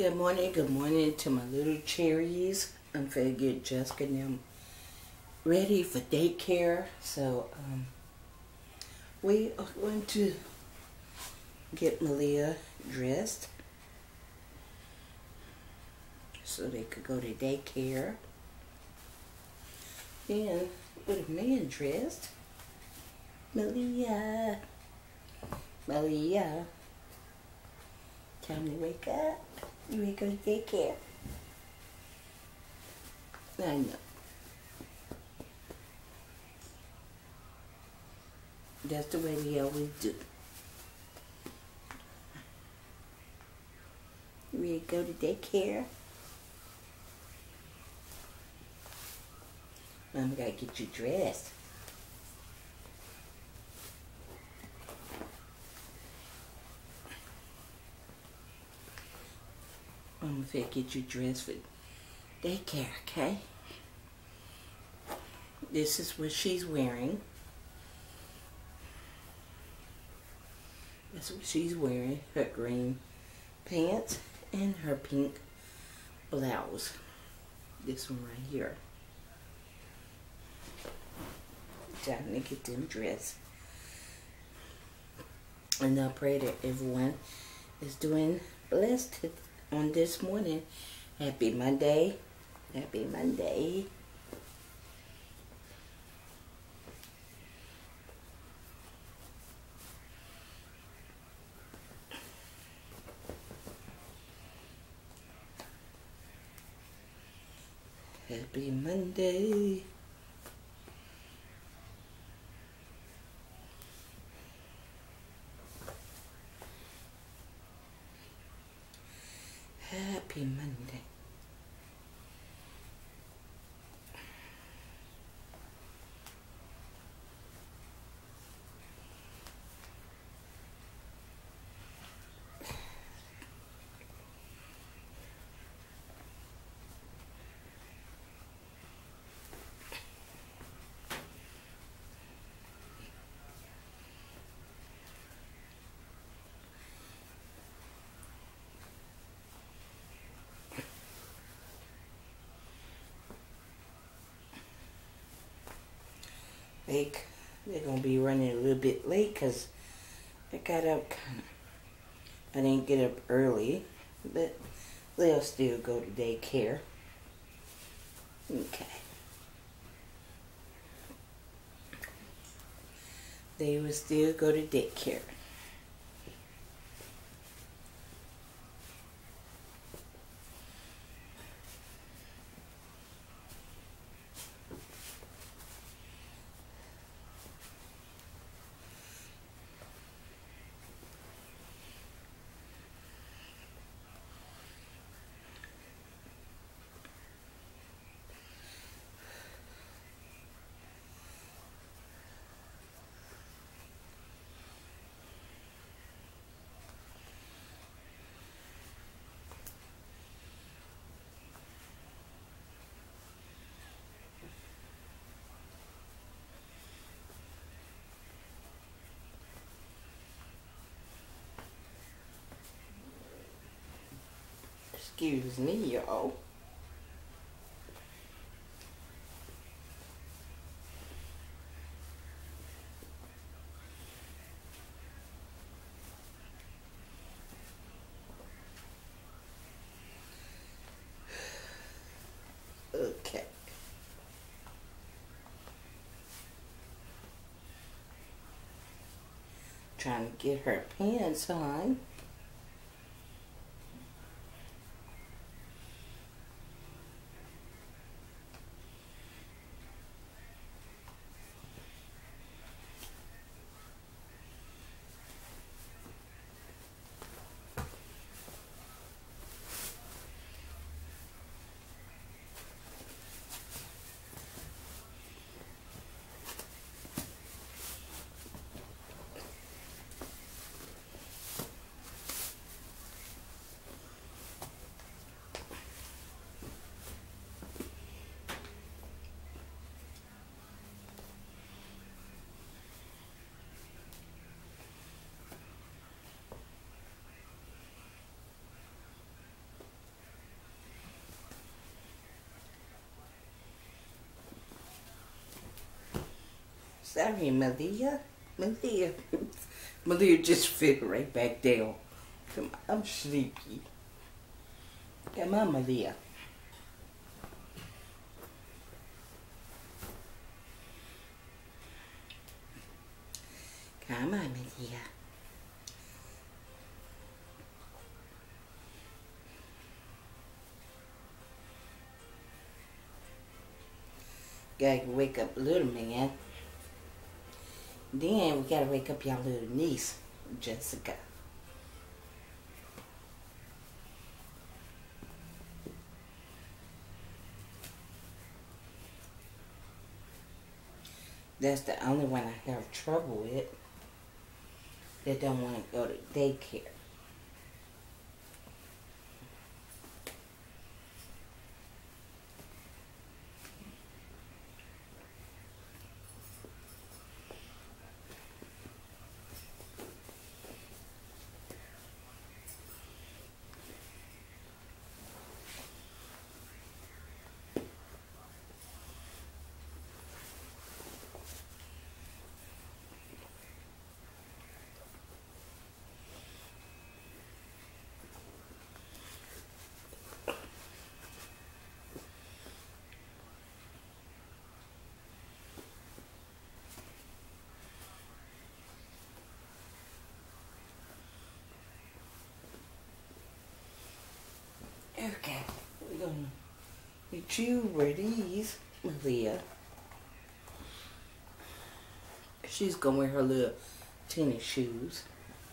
Good morning to my little cherries. I'm finna get Jessica and them ready for daycare. So, we are going to get Malia dressed so they could go to daycare. Then, with a man dressed, Malia, time to wake up. You ready to go to daycare? I know. That's the way we always do. You ready to go to daycare? Mama gotta get you dressed. Mama finna get you dressed for daycare, okay? This is what she's wearing. That's what she's wearing. Her green pants and her pink blouse. This one right here. Time to get them dressed. And I pray that everyone is doing blessed on this morning. Happy Monday. Happy Monday. Happy Monday. Happy Monday. They're gonna be running a little bit late because I got up I didn't get up early, but they'll still go to daycare. Okay. They will still go to daycare. Excuse me, y'all. Okay. Trying to get her pants on. Sorry, Malia. Malia. Malia just fit right back down. Come on, I'm sleepy. Come on, Malia. Come on, Malia. Gotta wake up little man. Then we gotta wake up your little niece, Jessica. That's the only one I have trouble with. They don't want to go to daycare. Okay, we're gonna get you ready, Malia. She's gonna wear her little tennis shoes.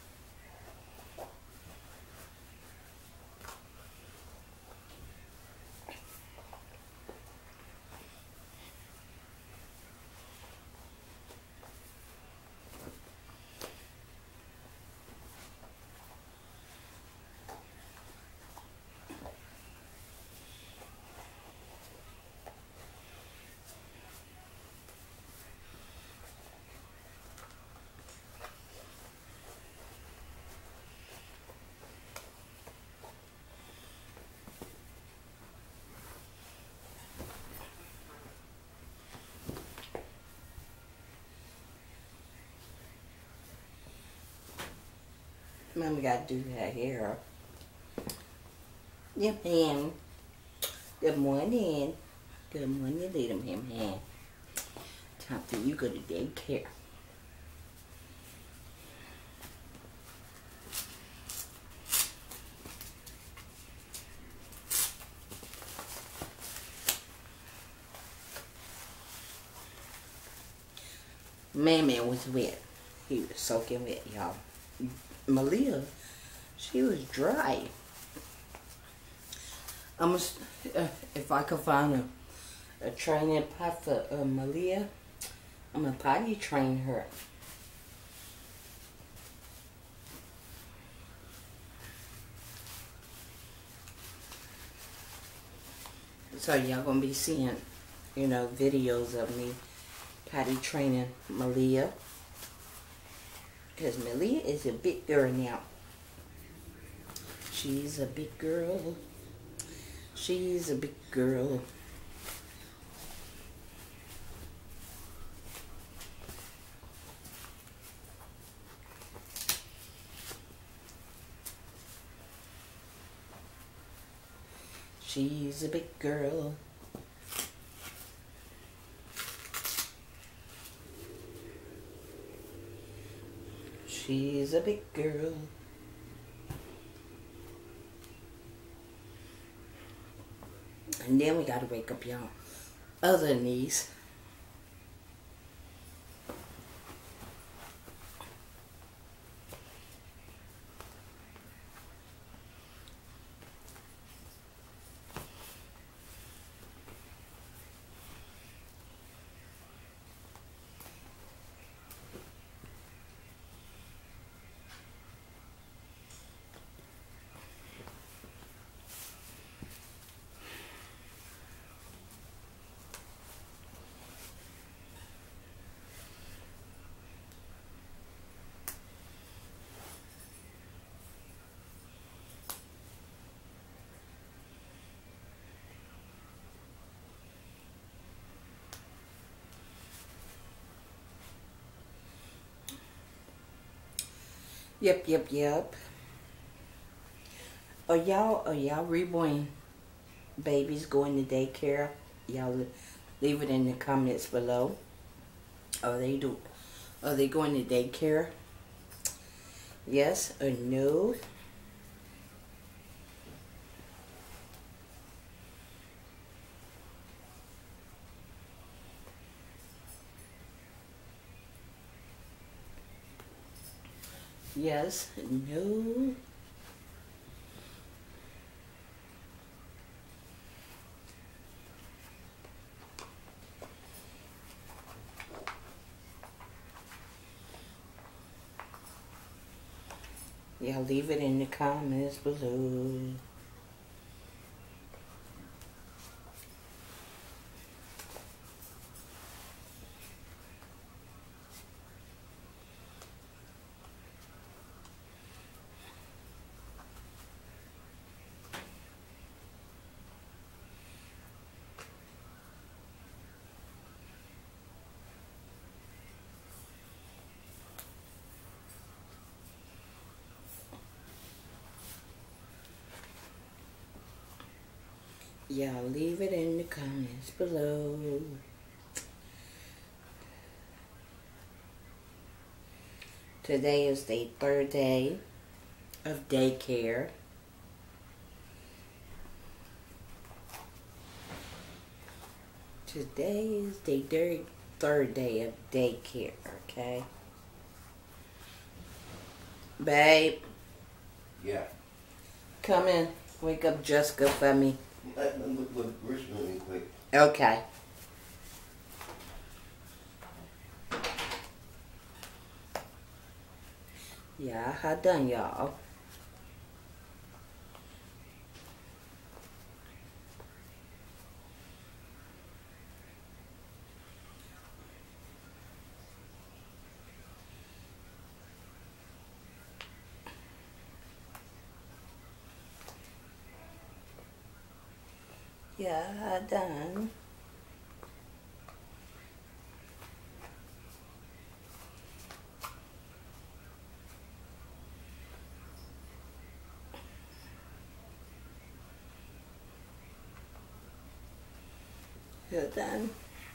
Mama gotta do her hair. Yeah, ma'am. Good morning. Good morning, little man. Time for you go to daycare. Man was wet. He was soaking wet, y'all. Malia, she was dry. If I could find a training pot for Malia, I'm gonna potty train her. So y'all gonna be seeing, videos of me potty training Malia. Because Malia is a big girl now. She's a big girl. She's a big girl. She's a big girl. She's a big girl. And then we gotta wake up y'all other niece. Yep. Are y'all reborn babies going to daycare? Y'all leave it in the comments below. Are they going to daycare? Yes or no? Yes, no. Yeah, leave it in the comments below. Yeah, leave it in the comments below. Today is the third day of daycare. Today is the third day of daycare, okay? Babe. Yeah. Come in. Wake up Jessica for me. Let me look what Rich really quick. Okay. Yeah, I done, y'all. Yeah, I done. You're done.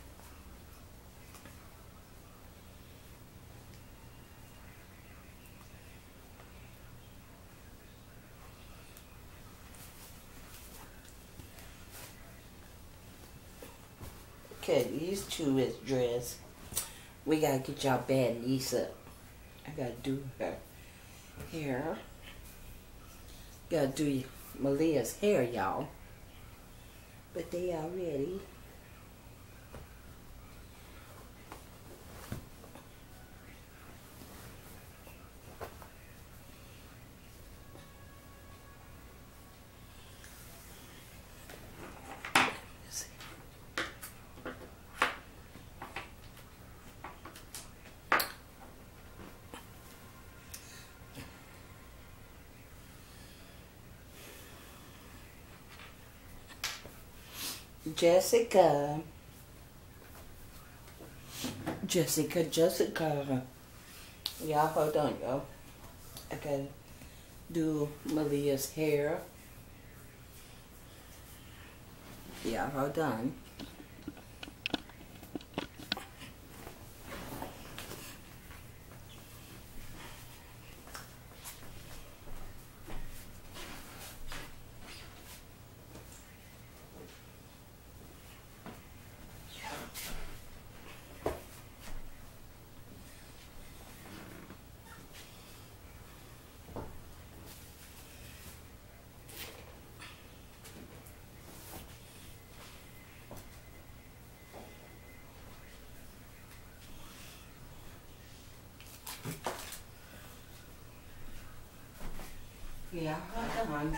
Okay, these two is dressed. We gotta get y'all bad niece up. I gotta do her hair. Gotta do Malia's hair, y'all. But they all ready. Jessica. Y'all hold on, y'all. I gotta do Malia's hair. Yeah, hold on. Yeah, hold on.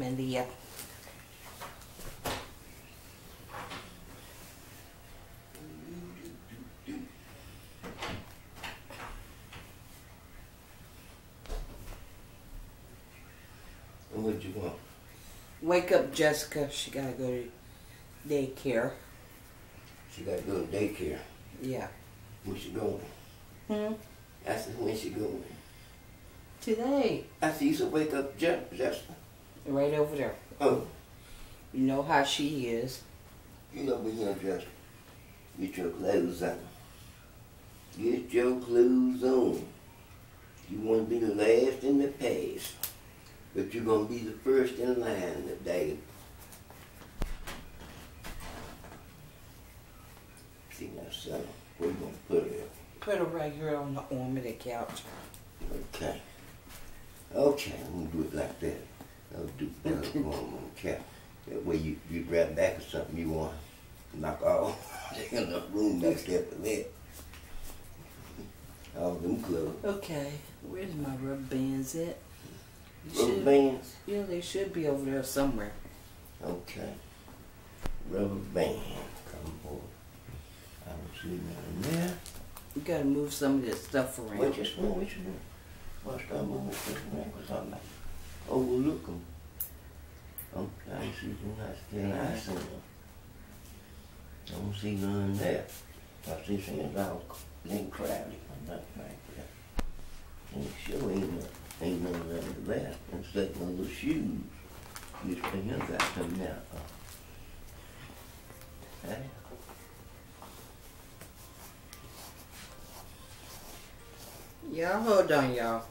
Malia. And what you want? Wake up Jessica. She gotta go to daycare. She got to go to daycare. Yeah. When she going? Hmm? I said, when she going? Today. I said, you should wake up Jessica. Right over there. Oh, You know how she is. you know we here, Jessica. Get your clothes on. Get your clothes on. You want to be the last in the past, but you're going to be the first in line today. See, now, son, where you going to put it? Put her right here on the arm of the couch. Okay. Okay, I'm going to do it like that. I'll do better on the couch. That way you grab back or something you want to knock off. There's enough room back there for that. All them clothes. Okay. Where's my rubber bands at? Rubber bands? Yeah, they should be over there somewhere. Okay. Rubber band. Come on. I don't see nothing there. You gotta move some of this stuff around. What you doing? What you doing? What's that moving stuff around? Because I'm like, overlook them. Okay, I see them not still I see them. I don't see none there. I see things all ain't crowded. I'm not trying for that. And sure ain't none of that. And set my little shoes. This thing I got coming out. Hey. Y'all hold on, y'all.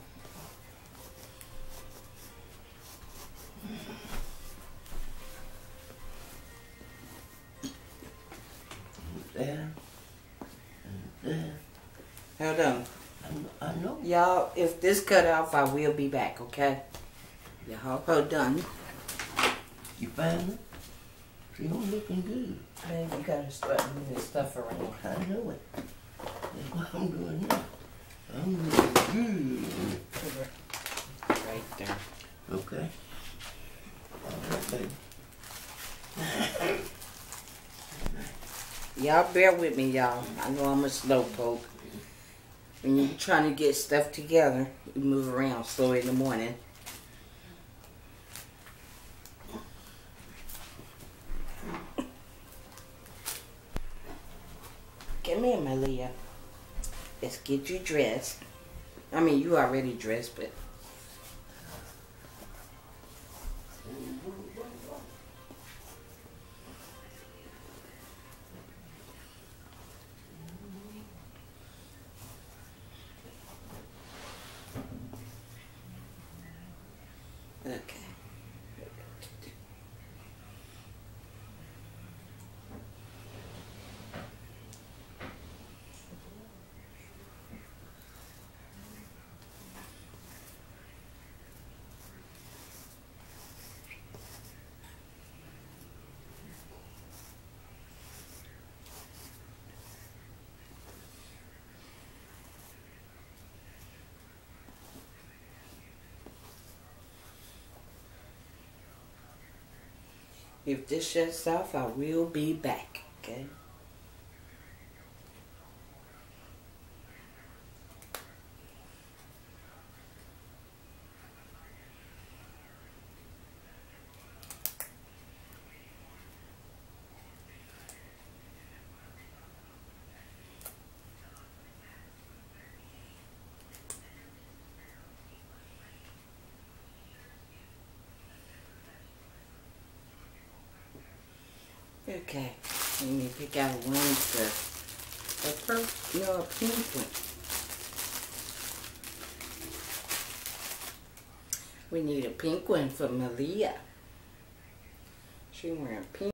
There. And there. Hold on. I know. Y'all, if this cut off, I will be back, okay? Y'all hold on. You find it? She don't looking good. Man, you gotta start moving this stuff around. I know it. That's what I'm doing now. I'm looking good. Put her right there. Okay. All right, baby. Y'all bear with me, y'all. I know I'm a slowpoke. When you're trying to get stuff together, you move around slow in the morning. Come here, Malia. Let's get you dressed. I mean, you already dressed, but... Okay. If this shuts off, I will be back, okay? Okay, let me pick out one for a pink one. We need a pink one for Malia. She wearing pink.